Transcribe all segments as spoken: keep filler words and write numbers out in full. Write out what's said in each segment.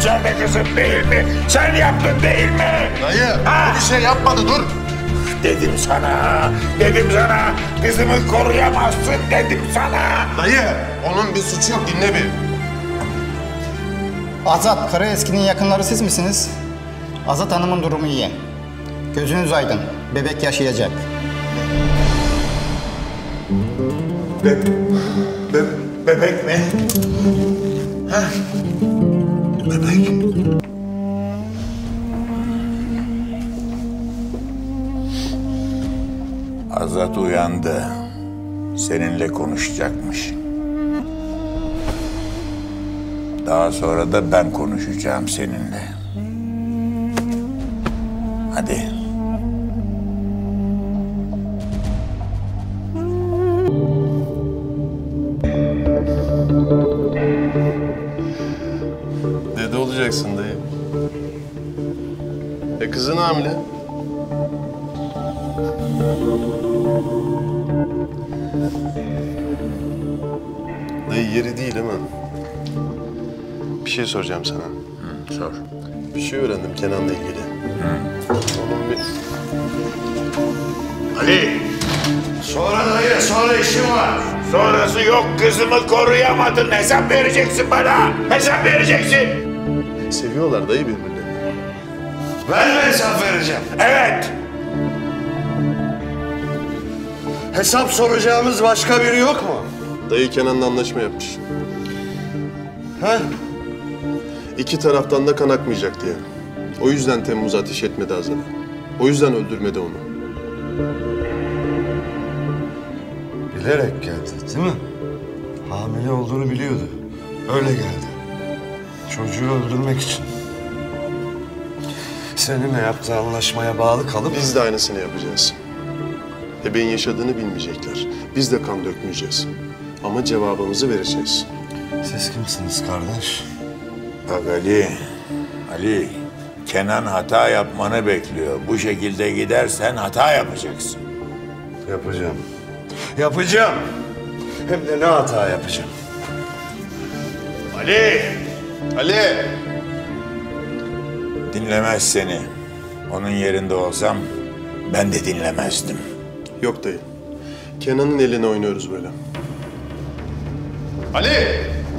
içeride kızım değil mi? Sen yaptın değil mi? Dayı, ha? Bir şey yapmadı, dur. Dedim sana, dedim sana. Kızımı koruyamazsın dedim sana. Dayı, onun bir suçu yok, dinle bir. Azat, Karaeski'nin yakınları siz misiniz? Azat Hanım'ın durumu iyi. Gözünüz aydın, bebek yaşayacak. Be be bebek mi? Ha? Bebek. Azat uyandı. Seninle konuşacakmış. Daha sonra da ben konuşacağım seninle. Hadi. Dede olacaksın dayı. E kızın hamile. Dayı yeri değil ama. Bir şey soracağım sana. Hı, sor. Bir şey öğrendim Kenan'la ilgili. Hı. Onun bir... Ali! Sonra dayı, sonra işim var. Sonrası yok, kızımı koruyamadın. Hesap vereceksin bana. Hesap vereceksin. Seviyorlar dayı birbirlerini. Ben mi hesap vereceğim? Evet. Hesap soracağımız başka biri yok mu? Dayı Kenan'la anlaşma yapmış. He? İki taraftan da kan akmayacak diye. O yüzden Temmuz ateş etmedi Azat'ı. O yüzden öldürmedi onu. Bilerek geldi, değil mi? Hamile olduğunu biliyordu. Öyle geldi. Çocuğu öldürmek için. Seninle yaptığı anlaşmaya bağlı kalıp... Biz de aynısını yapacağız. Bebeğin yaşadığını bilmeyecekler. Biz de kan dökmeyeceğiz. Ama cevabımızı vereceğiz. Siz kimsiniz kardeş? Bak Ali, Ali, Kenan hata yapmanı bekliyor. Bu şekilde gidersen hata yapacaksın. Yapacağım. Yapacağım. Hem de ne hata yapacağım. Ali! Ali! Dinlemez seni. Onun yerinde olsam ben de dinlemezdim. Yok dayı. Kenan'ın eline oynuyoruz böyle. Ali!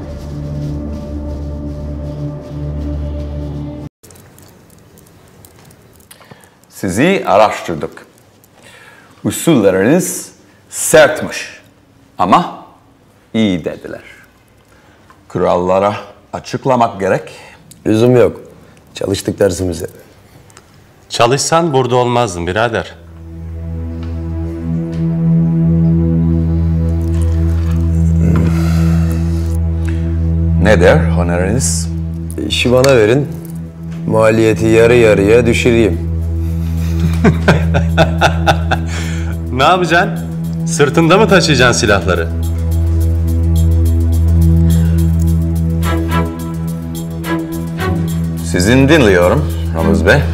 Sizi araştırdık. Usulleriniz sertmiş ama iyi dediler. Kurallara açıklamak gerek. Lüzum yok. Çalıştık dersimize. Çalışsan burada olmazdın birader. Ne der honoriniz? İşi bana verin. Maliyeti yarı yarıya düşüreyim. Ne yapacaksın? Sırtında mı taşıyacaksın silahları? Sizin dinliyorum Ramız Bey.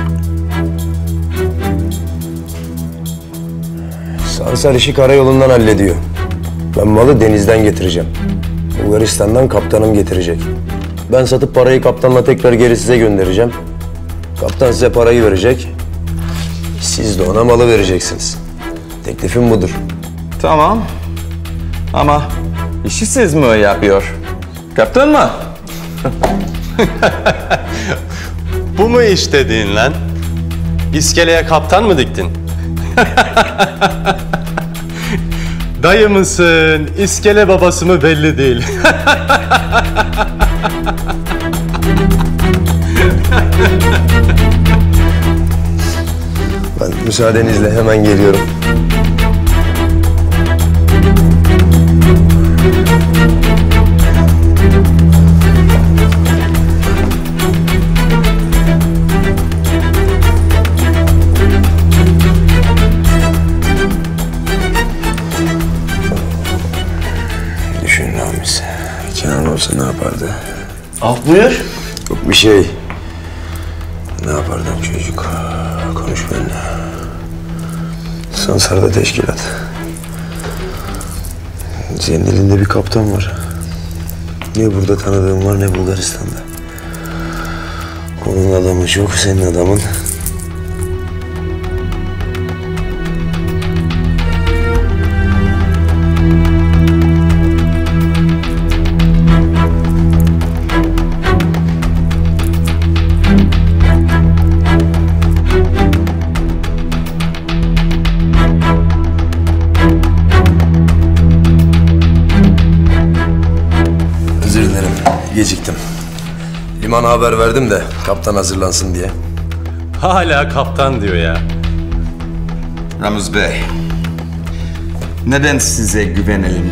Sansar işi karayolundan hallediyor. Ben malı denizden getireceğim. Bulgaristan'dan kaptanım getirecek. Ben satıp parayı kaptanla tekrar geri size göndereceğim. Kaptan size parayı verecek. Siz de ona malı vereceksiniz. Teklifim budur. Tamam. Ama işi siz mi yapıyor? Kaptan mı? Bu mu iş dediğin lan? İskeleye kaptan mı diktin? Dayı mısın, iskele babası mı belli değil. Ben müsaadenizle hemen geliyorum. Düşün Ramiz. Kenan olsa ne yapardı? Af buyur. Yok bir şey. Ne yapardın çocuk? Konuş benimle. Sansar'da teşkilat. Senin elinde bir kaptan var. Ne burada tanıdığım var ne Bulgaristan'da. Onun adamı çok, senin adamın. Özür dilerim, geciktim. Limana haber verdim de kaptan hazırlansın diye. Hala kaptan diyor ya. Ramuz Bey, neden size güvenelim?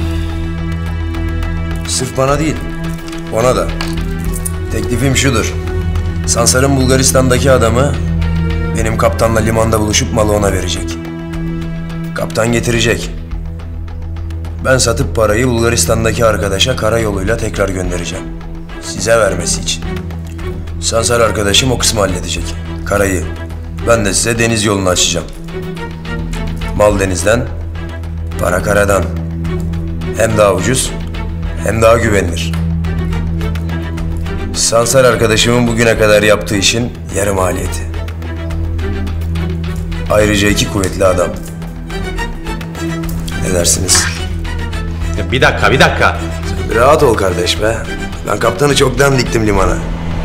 Sırf bana değil, ona da. Teklifim şudur. Sansar'ın Bulgaristan'daki adamı benim kaptanla limanda buluşup malı ona verecek. Kaptan getirecek. Ben satıp parayı Bulgaristan'daki arkadaşa karayoluyla tekrar göndereceğim. Size vermesi için. Sansar arkadaşım o kısmı halledecek. Karayı. Ben de size deniz yolunu açacağım. Mal denizden, para karadan. Hem daha ucuz, hem daha güvenilir. Sansar arkadaşımın bugüne kadar yaptığı işin yarı maliyeti. Ayrıca iki kuvvetli adam. Ne dersiniz? Ya bir dakika, bir dakika. Bir rahat ol kardeş be. Ben kaptanı çoktan diktim limana.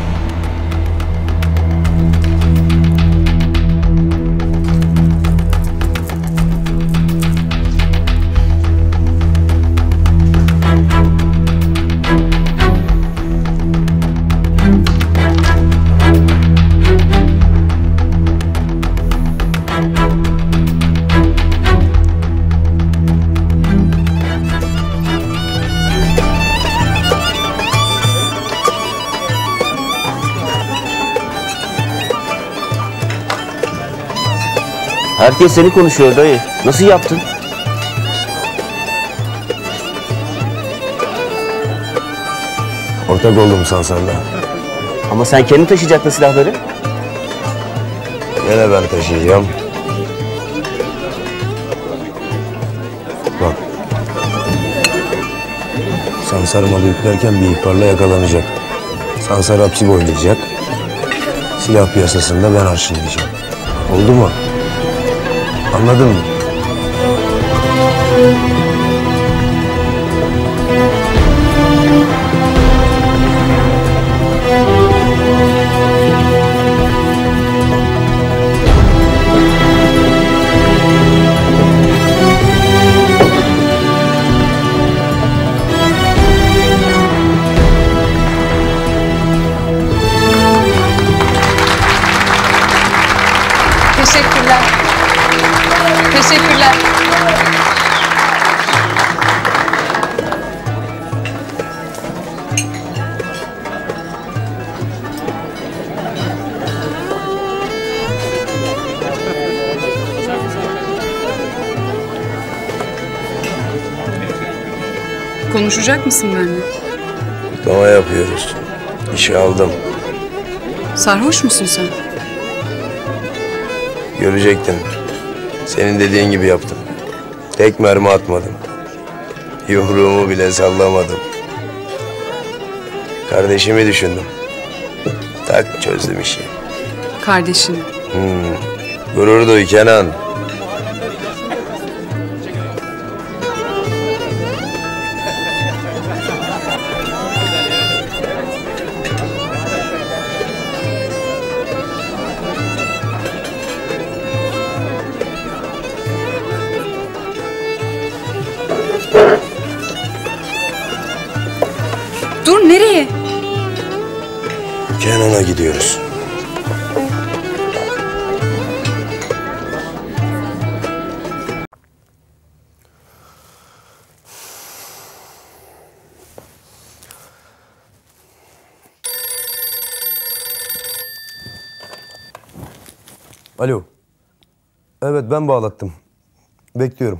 Herkes seni konuşuyor dayı. Nasıl yaptın? Ortak oldum Sansar'la. Ama sen kendin taşıyacaktın silahları. Gene ben taşıyacağım. Bak. Sansar malı yüklerken bir ihbarla yakalanacak. Sansar hapsi boylayacak. Silah piyasasında ben arşınlayacağım. Oldu mu? Anladın mı? Teşekkürler. Teşekkürler. Konuşacak mısın benimle? Kutlama yapıyoruz. İşe aldım. Sarhoş musun sen? Görecektin. Senin dediğin gibi yaptım. Tek mermi atmadım. Yumruğumu bile sallamadım. Kardeşimi düşündüm. Tak çözdüm işi. Kardeşini. Hmm. Gurur duy Kenan. Dur, nereye? Kenan'a gidiyoruz. Alo. Evet, ben bağlattım. Bekliyorum.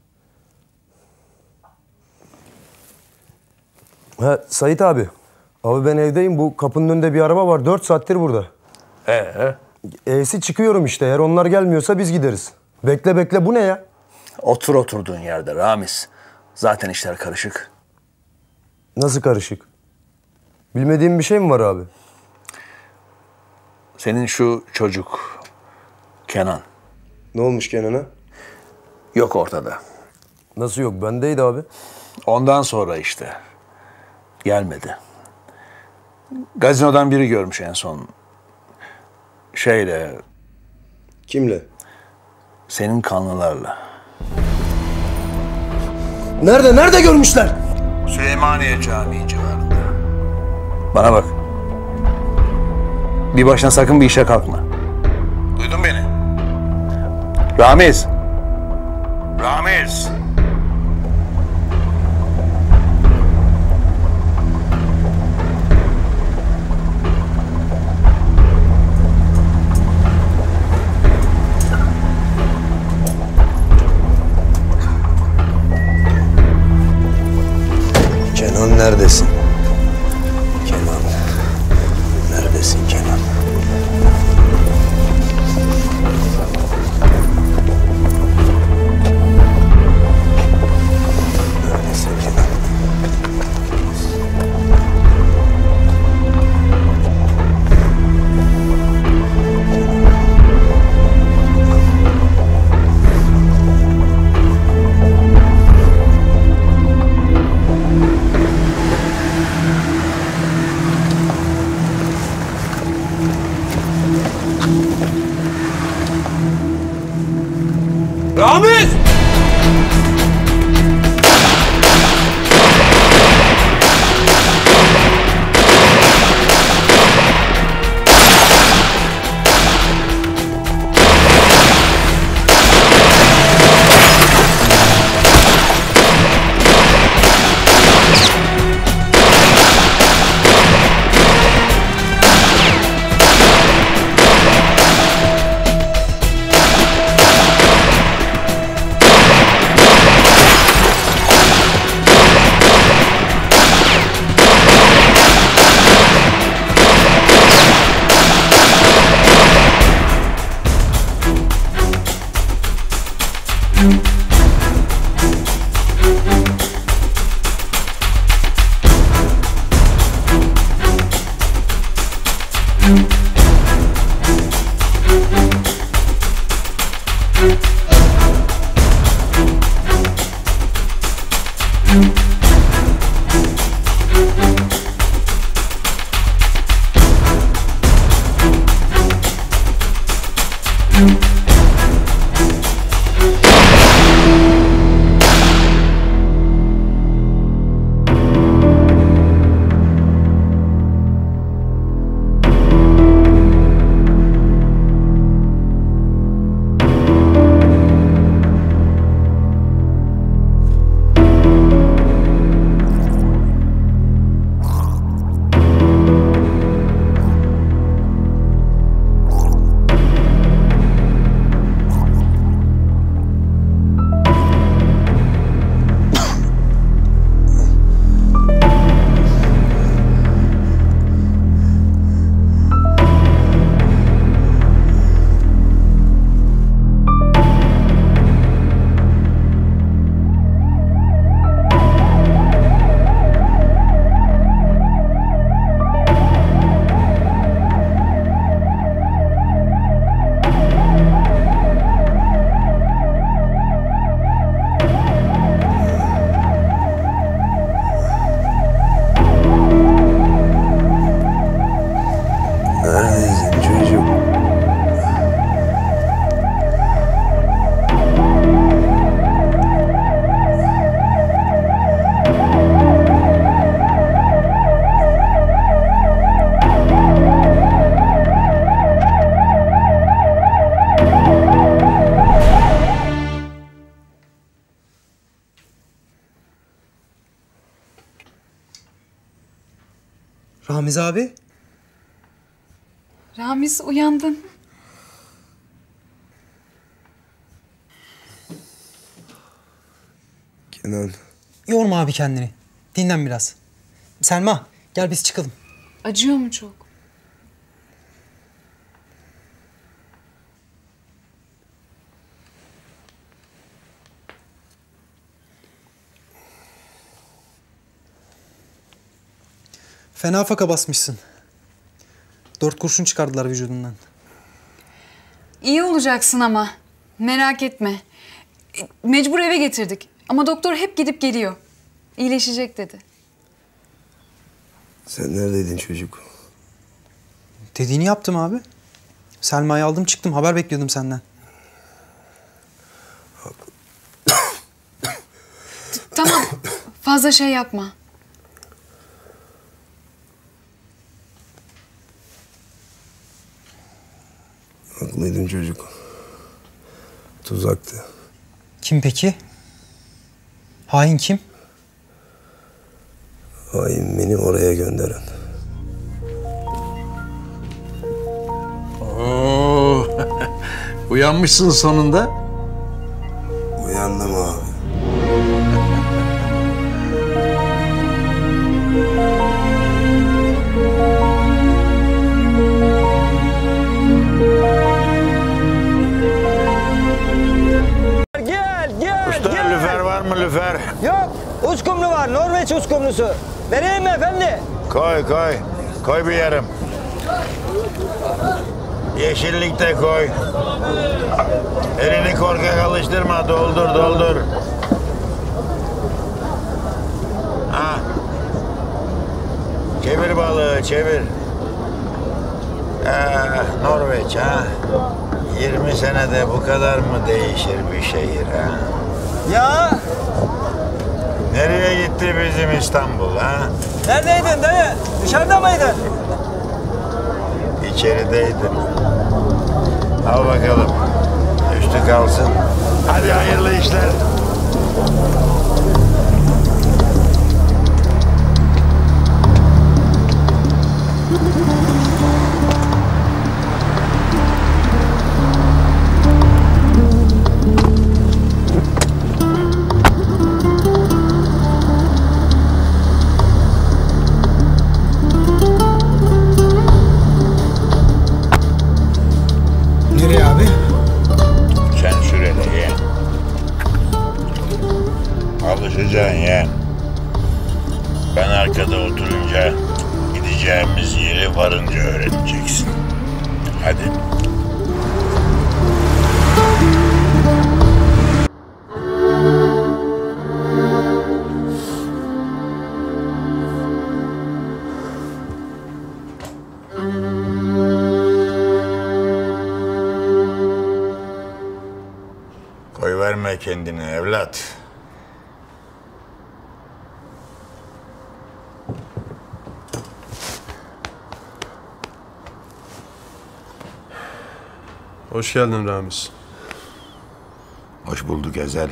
Ha, Sait abi. Abi ben evdeyim. Bu kapının önünde bir araba var. Dört saattir burada. Ee? E'si çıkıyorum işte. Eğer onlar gelmiyorsa biz gideriz. Bekle bekle. Bu ne ya? Otur oturduğun yerde Ramiz. Zaten işler karışık. Nasıl karışık? Bilmediğim bir şey mi var abi? Senin şu çocuk Kenan Ne olmuş Kenan'a? yok ortada. Nasıl yok? Bendeydi abi. Ondan sonra işte gelmedi. Gazinodan biri görmüş en son. Şeyle, Kimle? senin kanlılarla. Nerede? Nerede görmüşler? Süleymaniye Camii civarında. Bana bak. Bir başına sakın bir işe kalkma. Duydun beni? Ramiz. Ramiz. Kenan neredesin? Kenan. Neredesin Kenan? Neredesin Kenan? Ramiz! Ramiz abi. Ramiz uyandın. Kenan. Yorma abi kendini. Dinlen biraz. Selma gel biz çıkalım. Acıyor mu çok? Fena faka basmışsın. Dört kurşun çıkardılar vücudundan. İyi olacaksın ama. Merak etme. Mecbur eve getirdik. Ama doktor hep gidip geliyor. İyileşecek dedi. Sen neredeydin çocuk? Dediğini yaptım abi. Selma'yı aldım çıktım. Haber bekliyordum senden. Tamam. Fazla şey yapma. Haklıydın çocuk. Tuzaktı. Kim peki? Hain kim? Hain beni oraya gönderen. Oo, uyanmışsın sonunda. Uyandım abi. Gel gel Usta gel. Lüfer var mı lüfer? Yok. Uskumru var. Norveç uskumrusu. Vereyim mi efendi? Koy koy. Koy bir yarım. Yeşillik de koy. Elini korkak alıştırma. Doldur doldur. Ha. Çevir balığı çevir. Ee, Norveç ha. yirmi senede bu kadar mı değişir bir şehir ha? Ya. Nereye gitti bizim İstanbul ha? Neredeydin dayı? Dışarıda mıydın? İçerideydim. Al bakalım. Üstü kalsın. Hadi hayırlı işler. Nereye abi? Sen sürele ye. Alışacaksın ye. Ben arkada oturunca gideceğimiz yeri varınca öğreneceksin. Hadi. Koyverme kendini evlat. Hoş geldin Ramiz. Hoş bulduk Ezel.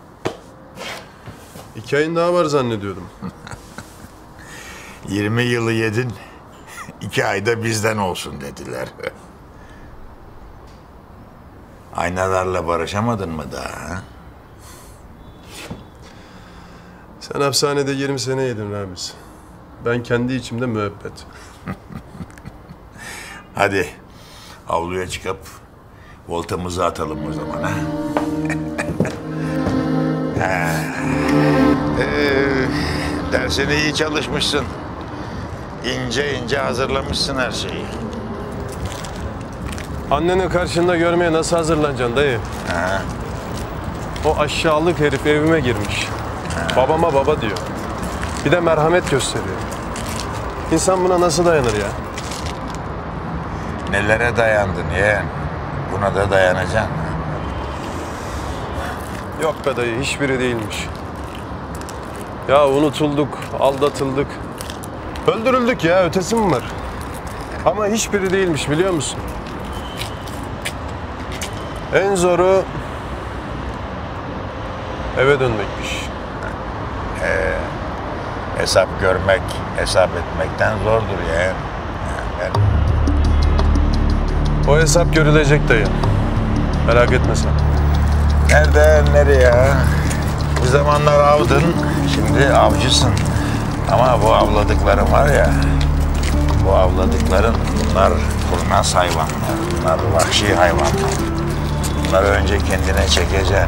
İki ayın daha var zannediyordum. Yirmi yılı yedin, iki ayda bizden olsun dediler. Aynalarla barışamadın mı daha? Ha? Sen hapishanede yirmi sene yedin Ramiz. Ben kendi içimde müebbet. Hadi avluya çıkıp voltamızı atalım o zaman ha. ha. Ee, dersine iyi çalışmışsın. İnce ince hazırlamışsın her şeyi. Anneni karşında görmeye nasıl hazırlanacaksın dayı? Ha. O aşağılık herif evime girmiş. Ha. Babama baba diyor. Bir de merhamet gösteriyor. İnsan buna nasıl dayanır ya? Nelere dayandın yeğen? Buna da dayanacaksın. Yok be dayı, hiçbiri değilmiş. Ya unutulduk, aldatıldık. Öldürüldük ya, ötesi mi var? Ama hiçbiri değilmiş biliyor musun? En zoru eve dönmekmiş. Ee, hesap görmek, hesap etmekten zordur ya. Yani. O hesap görülecek dayı. Merak etme sen. Nereden nereye? Bu zamanlar avdın, şimdi avcısın. Ama bu avladıkların var ya, bu avladıkların bunlar kurnaz hayvanlar, bunlar vahşi hayvanlar. Bunları önce kendine çekeceksin.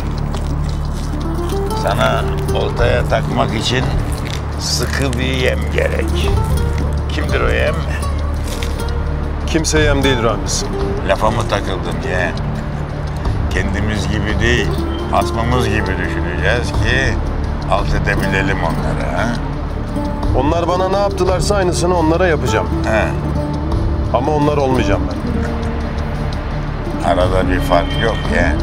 Sana oltaya takmak için sıkı bir yem gerek. Kimdir o yem? Kimseye yem değil Ramiz. Lafa mı takıldın yeğen? Kendimiz gibi değil, hasmımız gibi düşüneceğiz ki alt edebilelim onları. Ha? Onlar bana ne yaptılarsa aynısını onlara yapacağım. He. Ama onlar olmayacağım ben. Arada bir fark yok yeğen.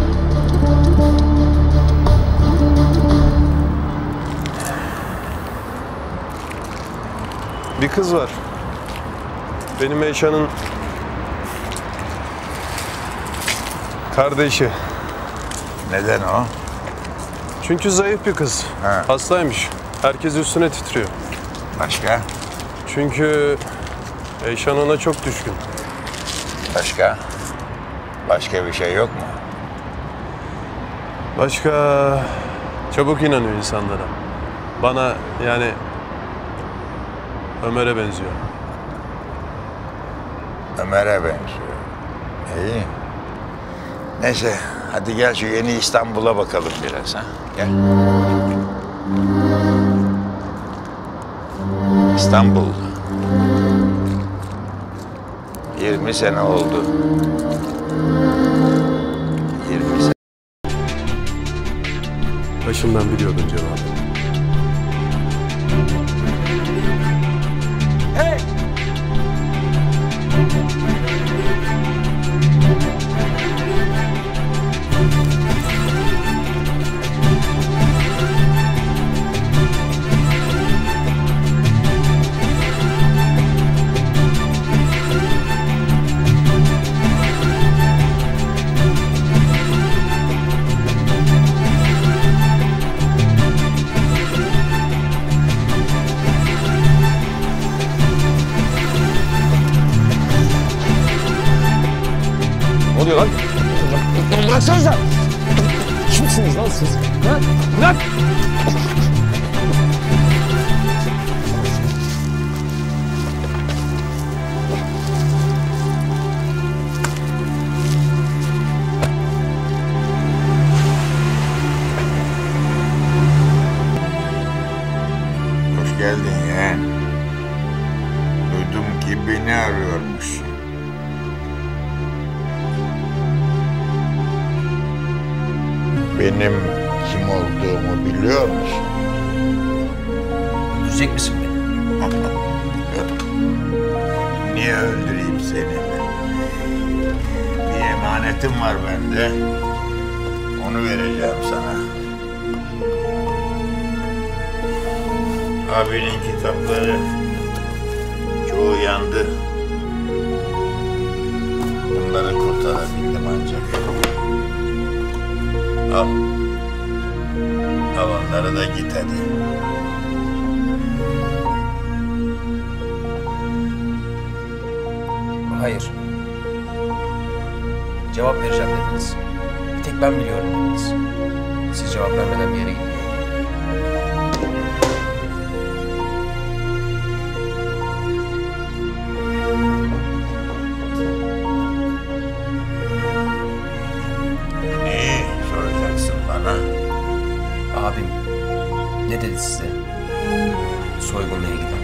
Bir kız var. Benim Eyşan'ın kardeşi. Neden o? Çünkü zayıf bir kız. Ha. Hastaymış. Herkes üstüne titriyor. Başka? Çünkü Eyşan ona çok düşkün. Başka? Başka bir şey yok mu? Başka çabuk inanıyor insanlara. Bana yani Ömer'e benziyor. Ömer'e benziyor. İyi. Neyse, hadi gel şu yeni İstanbul'a bakalım biraz ha. Gel. İstanbul. yirmi sene oldu. yirmi sene. Başından biliyordun cevabı. Hey! Ne oluyor lan? Bıraksanıza! Kimsiniz lan siz? Ha? Bırak! Hoş geldin yeğen. Duydum ki beni arıyormuşsun. Benim kim olduğumu biliyor musun? Öldürecek misin beni? Yok. Niye öldüreyim seni? Bir emanetim var bende. Onu vereceğim sana. Abinin kitapları çoğu yandı. Bunları kurtarabildim ancak. Al. Al onları da git hadi. Hayır. Cevap vereceğim dediniz. Bir tek ben biliyorum dediniz. Siz cevap vermeden bir yere gitmiyor. Neyi soracaksın bana? Abim ne dedi size? Soygunla ilgili.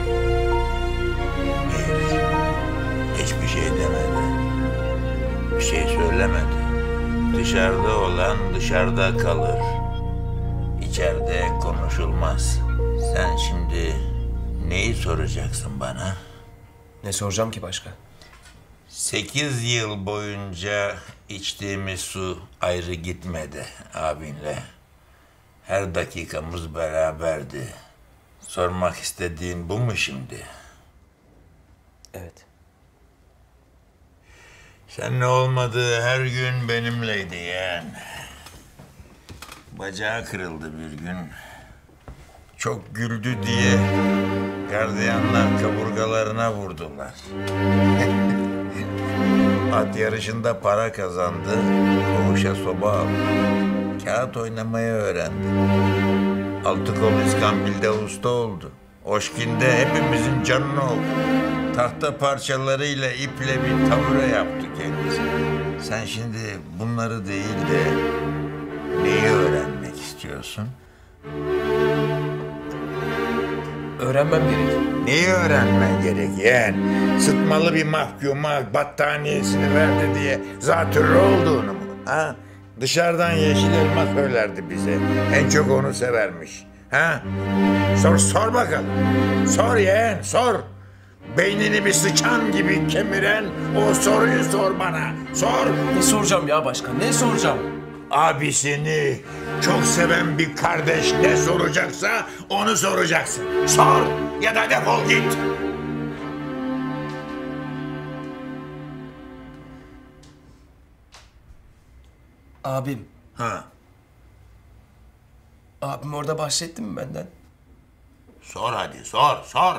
Hiç. Hiçbir şey demedi. Bir şey söylemedi. Dışarıda olan dışarıda kalır. İçeride konuşulmaz. Sen şimdi neyi soracaksın bana? Ne soracağım ki başka? Sekiz yıl boyunca içtiğimiz su ayrı gitmedi abinle. Her dakikamız beraberdi. Sormak istediğin bu mu şimdi? Evet. Sen ne olmadığı her gün benimleydi yeğen. Bacağı kırıldı bir gün. Çok güldü diye gardiyanlar kaburgalarına vurdular. At yarışında para kazandı, koğuşa soba aldı. Kağıt oynamayı öğrendi. Altı kol iskambilde usta oldu. Oşkin'de hepimizin canını oldu. Tahta parçalarıyla iple bir tabure yaptı kendisi. Sen şimdi bunları değil de neyi öğrenmek istiyorsun? öğrenmem gerek. Neyi öğrenmen gerek yeğen? Sıtmalı bir mahkuma battaniyesini verdi diye zatürre olduğunu mu? Ha? Dışarıdan yeşil elma söylerdi bize. En çok onu severmiş. Ha? Sor, sor bakalım. Sor yeğen, sor. Beynini bir sıçan gibi kemiren o soruyu sor bana. Sor. Ne soracağım ya başkan, ne soracağım? Abisini çok seven bir kardeş ne soracaksa onu soracaksın. Sor ya da defol git. Abim. Ha. Abim orada bahsetti mi benden? Sor hadi, sor, sor.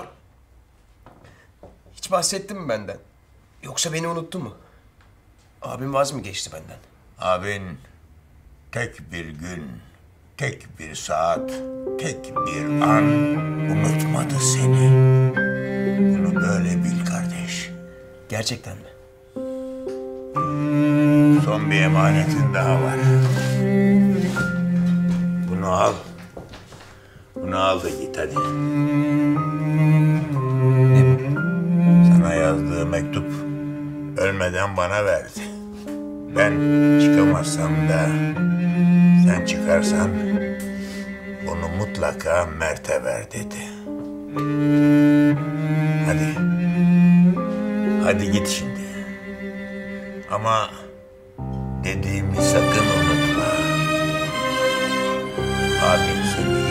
Hiç bahsetti mi benden? Yoksa beni unuttu mu? Abim vaz mı geçti benden? Abin tek bir gün, tek bir saat, tek bir an unutmadı seni. Bunu böyle bil kardeş. Gerçekten mi? Son bir emanetin daha var. Bunu al. Bunu al da git hadi. Sana yazdığı mektup ölmeden bana verdi. Ben çıkamazsam da sen çıkarsan onu mutlaka Mert'e ver dedi. Hadi. Hadi git şimdi. Ama dediğimi sakın unutma. Abin seni